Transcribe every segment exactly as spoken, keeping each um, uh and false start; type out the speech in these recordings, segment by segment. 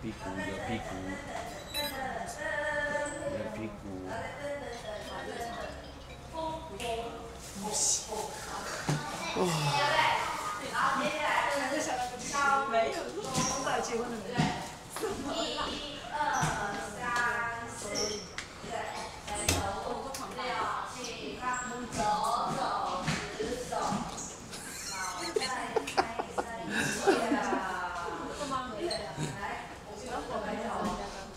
屁股，有屁股，有屁股。哇！ 没有，刚才结婚的没有。一、二、三、四，对，五、六、七、八，走走直走，脑袋开开呀。干嘛？来，我们我们走，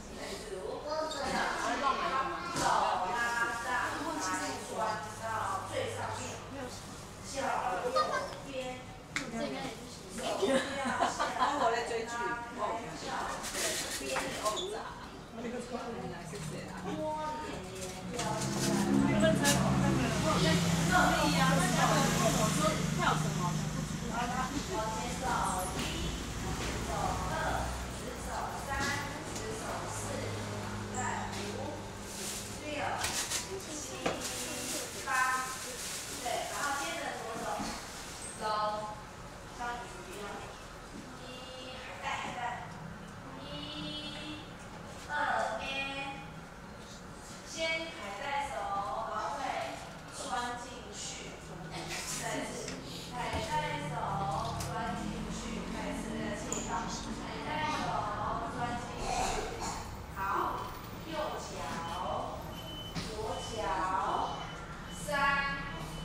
手拉上来，转到最上面，脚右边，手要下。我在追剧，哦，边欧仔，那个是原来是谁啊？摸脸脸腰下。你们才那个，可以呀，那个问我说跳什么？往前走一，直走二，直走三，直走四，再五、六、七、八，对，然后接着左手，走，上举一，海带海带，一、二 A， 先海带手，然后再穿进去，再次海带手钻进去，再次那个气泡，海带手钻进去，好，右脚，左脚，三、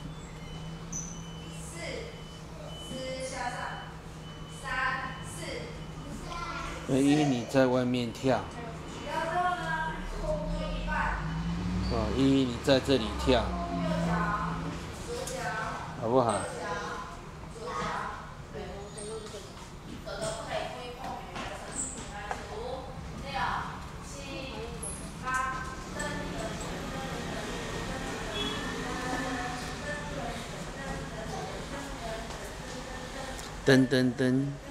四，四向上，三、四。 那依依你在外面跳。 不要热呢，空对一半。 哦，依依你在这里跳。 右脚，左脚， 好不好？ 右脚，左脚，对，手都不可以故意碰别人的身体。来，五、六、七、八，蹬蹬蹬蹬蹬蹬蹬蹬蹬蹬蹬蹬蹬蹬。 噔噔噔。